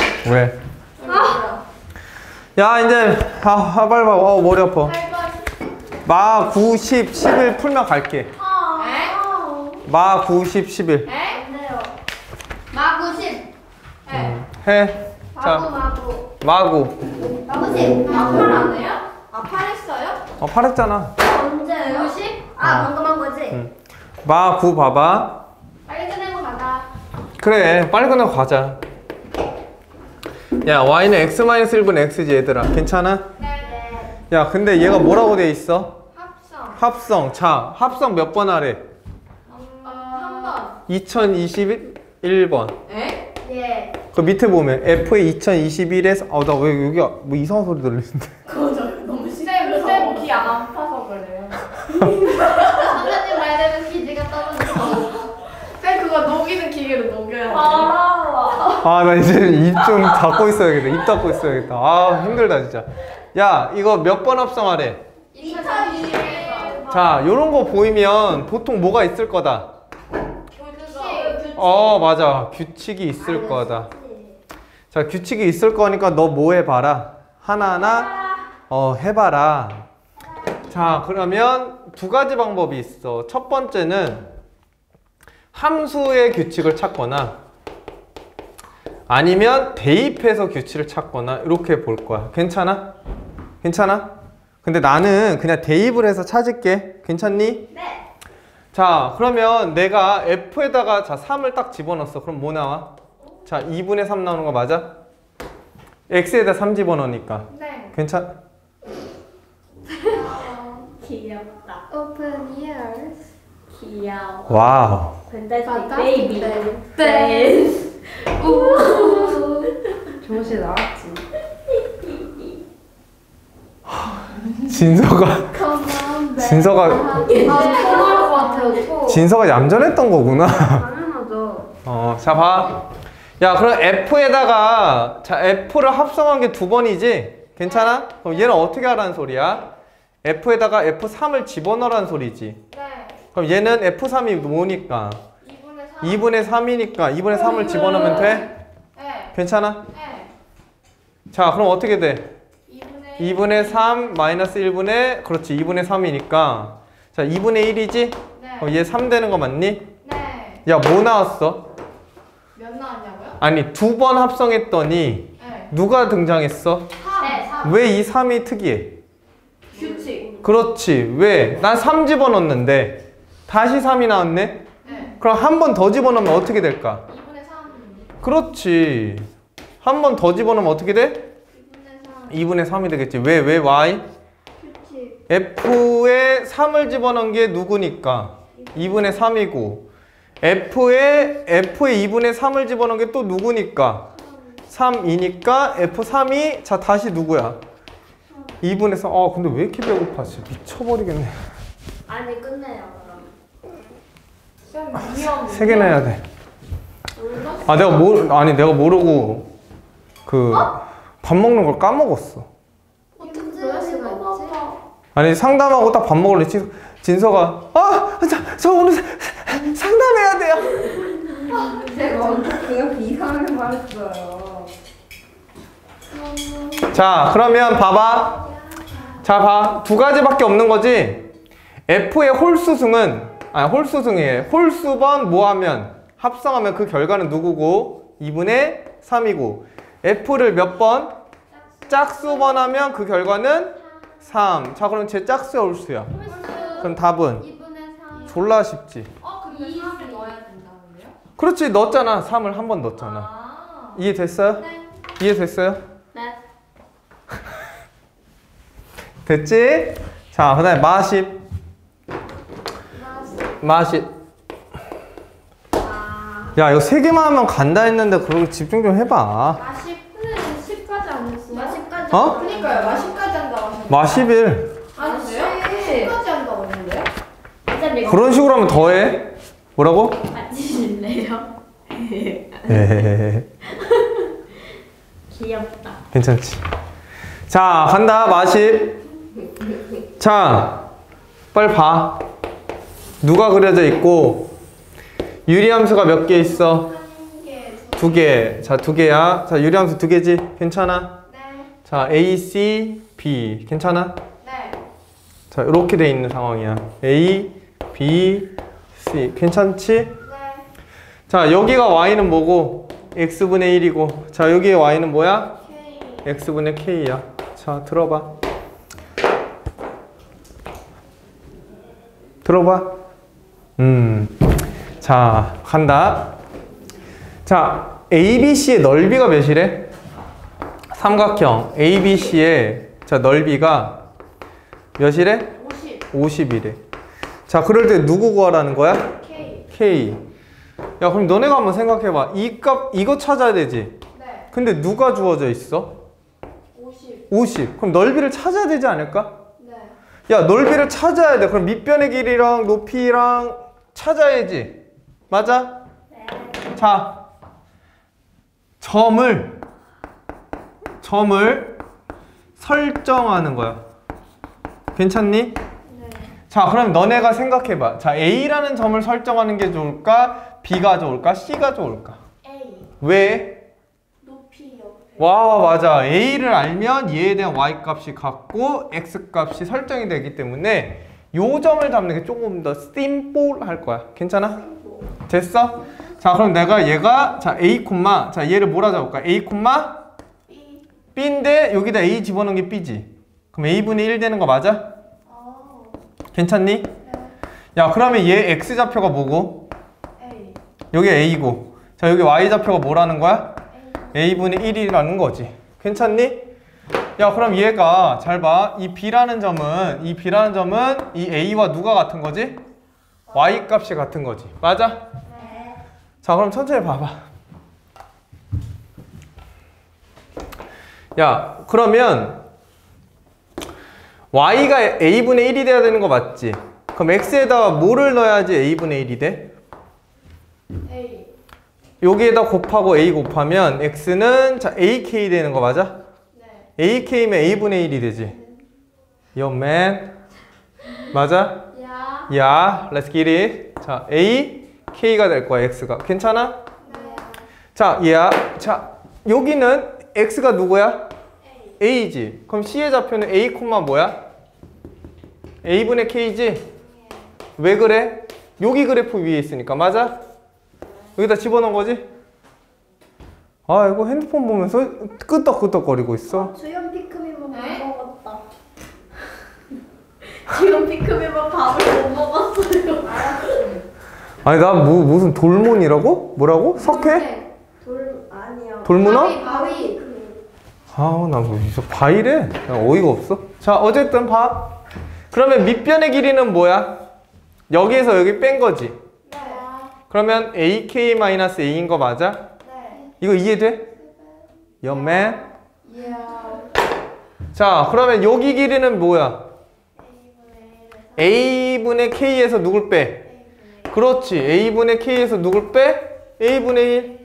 왜? 야, 이제 빨리 봐. 머리 아파. 마 9, 10, 11 풀면 갈게. 마 9, 10, 11. 마 90. 해. 자, 마구. 마구 10. 아, 8 안 해요? 아, 8 했어요? 8 했잖아. 언제요? 90? 아, 방금 한 거지? 마 9 봐봐. 빨리 끝내고 가자. 그래, 빨리 끝내고 가자. 야, y는 x-1분의 x지 얘들아. 괜찮아? 네. 야, 근데 얘가 뭐라고 돼 있어? 합성. 합성. 자, 합성 몇 번 하래? 3번. 2021번. 에? 예. 그 밑에 보면 F의 2021에서 나 왜 여기 뭐 이상한 소리 들리는데? 너무 쌤 귀 안 아파서 그래요. 선생님 말대로 기지가 떨어졌어. 쌤 그거 녹이는 기계로 녹여야 돼. 나 이제 입 좀 닫고 있어야겠다. 입 닫고 있어야겠다. 힘들다 진짜. 야, 이거 몇 번 합성하래? 2021. 자, 요런 거 보이면 보통 뭐가 있을 거다. 맞아. 규칙이 있을 거다. 자, 규칙이 있을 거니까 너 뭐 해봐라. 하나하나 해봐라. 자, 그러면 두 가지 방법이 있어. 첫 번째는 함수의 규칙을 찾거나 아니면 대입해서 규칙을 찾거나 이렇게 볼 거야. 괜찮아? 괜찮아? 근데 나는 그냥 대입을 해서 찾을게. 괜찮니? 네. 자, 그러면 내가 F에다가 3을 딱 집어넣었어. 그럼 뭐 나와? 자, 2분의 3 나오는 거 맞아? X에다 3 집어넣으니까. 네. 괜찮아? 귀엽다. Open ears. 귀여워. 와우. Fantastic baby. 우. 조시 나왔지. 진서가 얌전했던 거구나. 당연하죠. 자, 봐. 야, 그럼 F에다가 F를 합성한 게 2번이지? 괜찮아? 그럼 얘는 어떻게 하라는 소리야? F에다가 F3을 집어넣으라는 소리지. 네. 그럼 얘는 F3이 뭐니까? 2분의 3이니까 2분의 3을 집어넣으면 돼? 네. 괜찮아? 네. 자, 그럼 어떻게 돼? 2분의 2분의 3 마이너스 1분의 그렇지 2분의 3이니까 자 2분의 1이지? 네. 얘 3 되는 거 맞니? 네. 야, 뭐 나왔어? 몇 나왔냐고요? 아니 2번 합성했더니 네. 누가 등장했어? 3. 네, 3. 왜 이 3이 특이해? 규칙. 그렇지. 왜? 난 3 집어넣었는데 다시 3이 나왔네? 네. 그럼 한 번 더 집어넣으면 어떻게 될까? 2분의 3. 그렇지. 한 번 더 집어넣으면 어떻게 돼? 2분의 3이 되겠지. 왜 y? 규칙. F에 3을 집어넣은 게 누구니까? 2분의 3이고 F에 2분의 3을 집어넣은 게 또 누구니까? 3이니까 F3이 자 다시 누구야? 2분의 3. 근데 왜 이렇게 배고파? 진짜 미쳐버리겠네. 아니 끝내요 그럼. 쌤 3개 내야 돼. 내가 모르고 밥 먹는 걸 까먹었어. 어떻게 그럴 수가 있지? 아니 상담하고 딱 밥 먹을래. 진서가 저 오늘 상담해야 돼요. 제가 완전 그냥 이상하게 말했어요. 자, 그러면 봐봐. 자, 봐. 두 가지밖에 없는 거지. F의 홀수승이에요. 홀수번 뭐하면 합성하면 그 결과는 누구고? 2분의 3이고 F를 몇 번? 짝수번 하면 그 결과는 3. 자, 그럼 제 짝수야 홀수야? 그럼 답은? 2분의 3. 졸라 쉽지. 근데 3을 넣어야 된다는데요? 그렇지, 넣었잖아. 3을 한 번 넣었잖아. 이해됐어요? 네. 이해됐어요? 네. 됐지? 자, 그 다음에 마십. 야, 이거 3개만 하면 간다 했는데 그러고 집중 좀 해봐. 마십은 10까지 안 했어요? 마십까지. 어? 그니까요. 마십까지 한다고 하셨는데. 마십일. 아니세요? 10까지 한다고 했는데요? 그런 식으로 하면 더해. 뭐라고? 앉으실래요? 귀엽다. 괜찮지? 자, 간다. 마십. 자, 빨리 봐. 누가 그려져 있고 유리함수가 몇 개 있어? 두 개. 자, 두 개야. 자, 유리함수 두 개지? 괜찮아? 네. 자, A, C, B. 괜찮아? 네. 자, 이렇게 돼 있는 상황이야. A, B, C. 괜찮지? 네. 자, 여기가 Y는 뭐고? X분의 1이고. 자, 여기에 Y는 뭐야? K. X분의 K야. 자, 들어봐. 들어봐. 자, 간다. 자, ABC의 넓이가 몇이래? 삼각형 ABC의 자, 넓이가 몇이래? 50. 50이래. 자, 그럴 때 누구 구하라는 거야? K. K. 야, 그럼 너네가 한번 생각해봐. 이 값, 이거 찾아야 되지? 네. 근데 누가 주어져 있어? 50. 50. 그럼 넓이를 찾아야 되지 않을까? 네. 야, 넓이를 찾아야 돼. 그럼 밑변의 길이랑 높이랑 찾아야지. 맞아? 네. 자, 점을 설정하는 거야. 괜찮니? 네. 자, 그럼 너네가 생각해봐. 자, A라는 점을 설정하는 게 좋을까? B가 좋을까? C가 좋을까? A. 왜? 높이 옆에. 와, 맞아. A를 알면 얘에 대한 Y 값이 같고 X 값이 설정이 되기 때문에 요 점을 잡는 게 조금 더 심플 할 거야. 괜찮아? 됐어? 자, 그럼 내가 얘가 자, A 콤마 자, 얘를 뭐라 잡을까? A 콤마 B. B인데 여기다 A 집어넣은 게 B지. 그럼 A분의 1 되는 거 맞아? 괜찮니? 네. 야, 그러면 얘 X좌표가 뭐고? A. 여기 A고. 자, 여기 Y좌표가 뭐라는 거야? A. A분의 1이라는 거지. 괜찮니? 야, 그럼 얘가 잘 봐. 이 B라는 점은 이 A와 누가 같은 거지? Y 값이 같은 거지. 맞아? 네. 자, 그럼 천천히 봐봐. 야, 그러면 Y가 A분의 1이 돼야 되는 거 맞지? 그럼 X에다가 뭐를 넣어야지 A분의 1이 돼? A. 여기에다 곱하고 A 곱하면 X는 자, AK 되는 거 맞아? 네. AK면 A분의 1이 되지. Yo man. 맞아? 야. 야, let's get it. 자, AK가 될 거야, X가. 괜찮아? 네. 자, 얘야. 자, 여기는 X가 누구야? A. A지. 그럼 C의 좌표는 A, 뭐야? A분의 K지? 왜 그래? 여기 그래프 위에 있으니까. 맞아? 여기다 집어넣은 거지? 아, 이거 핸드폰 보면서 끄떡끄떡거리고 있어. 주연 피크민만 네? 못 먹었다. 주연 피크민만 밥을 못 먹었어요. 아니, 나 무슨 돌몬이라고? 뭐라고? 석회? 돌 아니야. 돌문어? 바위. 아, 나 뭐, 이거 바이래? 나 어이가 없어. 자, 어쨌든 봐. 그러면 밑변의 길이는 뭐야? 여기에서 여기 뺀 거지. 네. 그러면 AK-A인 거 맞아? 네. 이거 이해돼? 연맨? 야. 자, 그러면 여기 길이는 뭐야? A분의 K에서 누굴 빼? 그렇지. A분의 K에서 누굴 빼? A분의 1.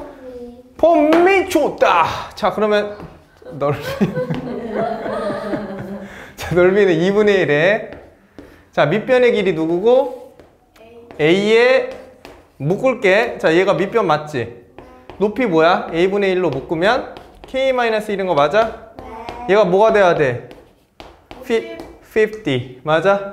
폼이 좋다. 자, 그러면 넓이. 자, 넓이는 2분의 1에. 자, 밑변의 길이 누구고? A에 묶을게. 자, 얘가 밑변 맞지? 높이 뭐야? A분의 1로 묶으면 K-1인 거 맞아? 얘가 뭐가 돼야 돼? 50. 맞아?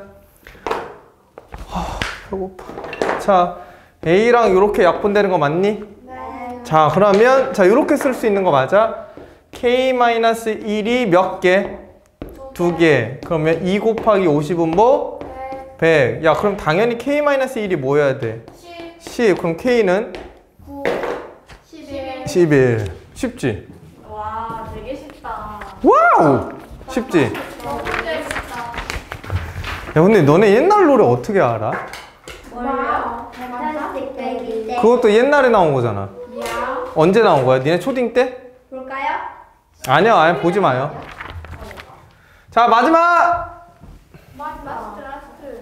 배고파. 자, A랑 이렇게 약분되는 거 맞니? 네. 자, 그러면 자, 이렇게 쓸 수 있는 거 맞아? K-1이 몇 개? 2개. 그러면 2 곱하기 50은 뭐? 100. 야, 그럼 당연히 K-1이 뭐여야 돼? 10. 10. 그럼 K는 9. 11. 11. 쉽지? 와, 되게 쉽다. 와우! 쉽지? 너무 재밌다. 야, 근데 너네 옛날 노래 어떻게 알아? 뭘요? 판타스틱 베이비 때. 그것도 옛날에 나온 거잖아. 야. 언제 나온 거야? 니네 초딩 때? 볼까요? 아니야, 아니 보지 마요. 자, 마지막! 라스트.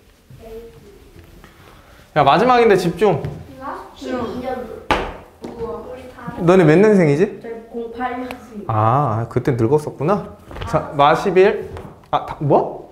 야, 마지막인데 집중. 라스트. 12년. 우와. 우리 다. 너네 몇 년생이지? 저희 08년생. 아, 그때 늙었었구나. 자, 마11. 아, 뭐?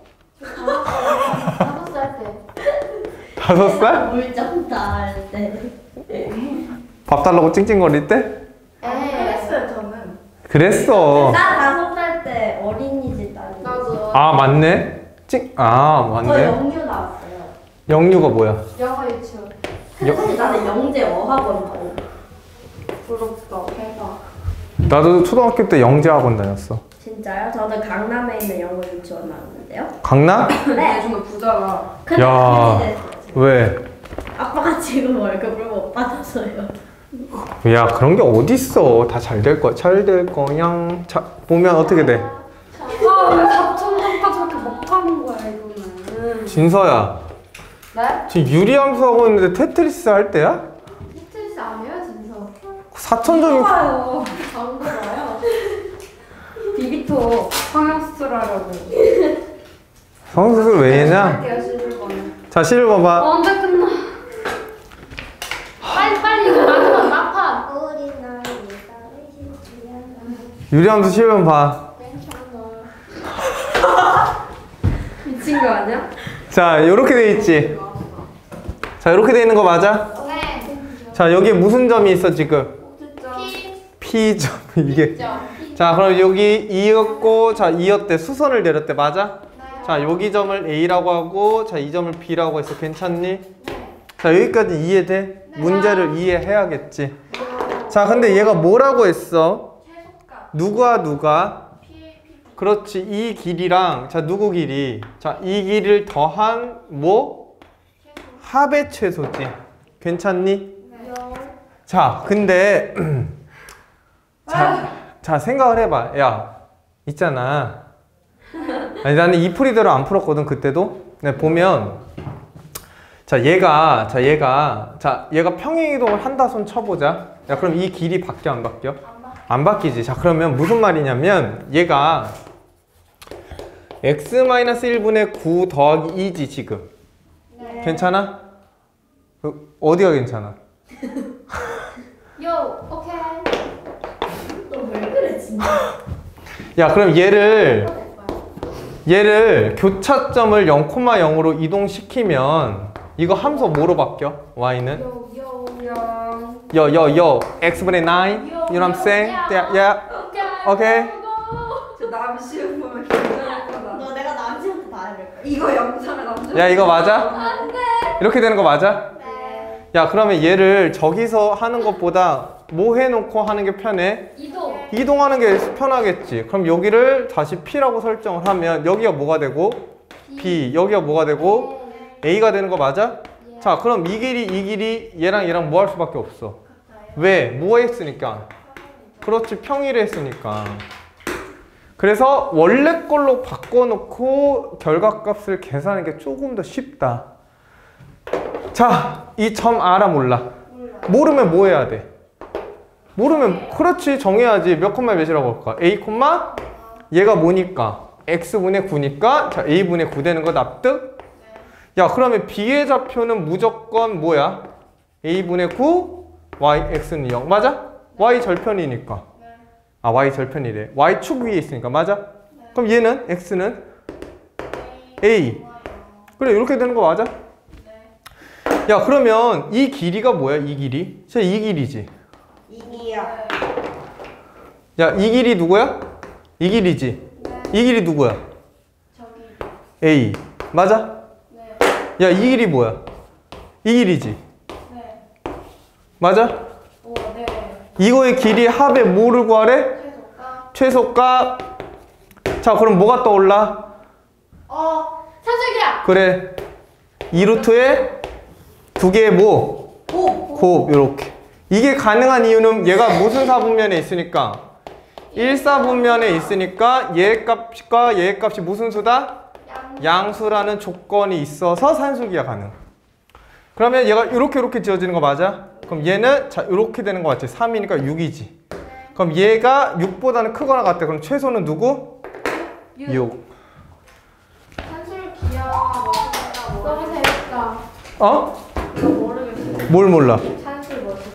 5살 때. 5살? 물좀 달 때. 밥 달라고 찡찡거릴 때? 그랬어요 저는. 그랬어. 나 5살 때 어린이집 다니고. 나도 아 맞네. 저 맞네. 영유 나왔어요. 영유가 뭐야? 영어 유치원. 사실 나는 영재 어학원 다녔어. 부럽다. 대박. 나도 초등학교 때 영재학원 다녔어. 진짜요? 저는 강남에 있는 영어 유치원 나왔는데요. 강남? 네. 요즘에 부자라. 근데 야. 큰일이 됐어요. 왜? 아빠가 지금 월급을 못 받아서요. 야 그런 게 어딨어. 다 잘 될 거야. 잘 될 거야. 자 보면 어떻게 돼? 아왜 4,000원까지 저렇게 못 가는 거야 이거는. 진서야. 네? 지금 유리함수 하고 있는데 테트리스 할 때야? 스트레스 아니에요 진서. 4,000점이 봐요. 안 그래요. 비비토 성형수술 하려고. 성수술 왜 했냐? 할게요 11번은. 자 시를 봐봐. 언제 끝나? 빨리 이거 마지막 막판. 우리 나이 따위지 유리함수 시를 봐. 미친 거 아니야? 자 이렇게 돼 있지. 자 이렇게 돼 있는 거 맞아? 네. 자 여기 무슨 점이 있어 지금? P점 이게. 자 그럼 여기 2였고 자 2였대. 수선을 내렸대. 맞아? 자 여기 점을 A라고 하고 자 이 점을 B라고 했어. 괜찮니? 자 여기까지 이해돼? 문제를 이해해야겠지. 자 근데 얘가 뭐라고 했어? 누가? 그렇지. 이 길이랑 자 누구 길이? 자 이 길이를 더한 뭐? 합의 최소지. 괜찮니? 자 근데 자 생각을 해봐. 야 있잖아. 아니 나는 이 풀이대로 안 풀었거든 그때도. 네, 보면 얘가 평행이동을 한다 손 쳐보자. 야 그럼 이 길이 바뀌어 안 바뀌어? 안 바뀌지. 자 그러면 무슨 말이냐면 얘가 x-1분의 9 더하기 2지 지금. 괜찮아? 어디가 괜찮아? 요 오케이. 너 왜 그래 진짜? 야 그럼 얘를 교차점을 0,0으로 이동시키면 이거 함수 뭐로 바뀌어? y는? 요 x분의 9 You know what I'm saying? Yeah. 오케이. 저 남시은 보면 긴장할 거다. 너 내가 남친한테 다 해볼 거야. 이거 영상에 남자. 야 이거 맞아? 이렇게 되는 거 맞아? 네. 야 그러면 얘를 저기서 하는 것보다 뭐 해놓고 하는 게 편해? 이동하는 게 편하겠지. 그럼 여기를 다시 P라고 설정을 하면 여기가 뭐가 되고? B. 여기가 뭐가 되고? A가 되는 거 맞아? 자 그럼 이 길이 얘랑 뭐 할 수밖에 없어. 왜? 뭐 했으니까? 그렇지 평일에 했으니까. 그래서 원래 걸로 바꿔놓고 결과값을 계산하는 게 조금 더 쉽다. 자, 이 점 알아 몰라? 모르면 뭐 해야 돼? 모르면 그렇지 정해야지. 몇 콤마 몇이라고 할까? A 콤마 얘가 뭐니까? x분의 9니까 자 a분의 9 되는 거 납득? 야 그러면 b의 좌표는 무조건 뭐야? a분의 9 yx는 0 맞아? y 절편이니까. 아 y 절편이래. y축 위에 있으니까 맞아? 그럼 얘는 x는 a. 그래 이렇게 되는 거 맞아? 야 그러면 이 길이가 뭐야? 이 길이? 진짜 이 길이지. 이기야. 야 이 길이 누구야? 이 길이지. 이 길이 누구야? A. 맞아? 야 이 길이 뭐야? 이 길이지. 맞아? 이거의 길이 합의 뭐를 구하래? 최소값. 자 그럼 뭐가 떠올라? 산술기야. 그래 2루트에 두 개의 뭐? 곱 이렇게. 이게 가능한 이유는 얘가 무슨 사분면에 있으니까 1사분면에 있으니까 얘 값과 얘 값이 무슨 수다? 양수라는 조건이 있어서 산술기가 가능. 그러면 얘가 이렇게 지어지는 거 맞아? 그럼 얘는 자 이렇게 되는 거 맞지? 3이니까 6이지. 그럼 얘가 6보다는 크거나 같대. 그럼 최소는 누구? 6. 산술기야. 너무 재밌다. 어? 이거 모르겠어. 뭘 몰라?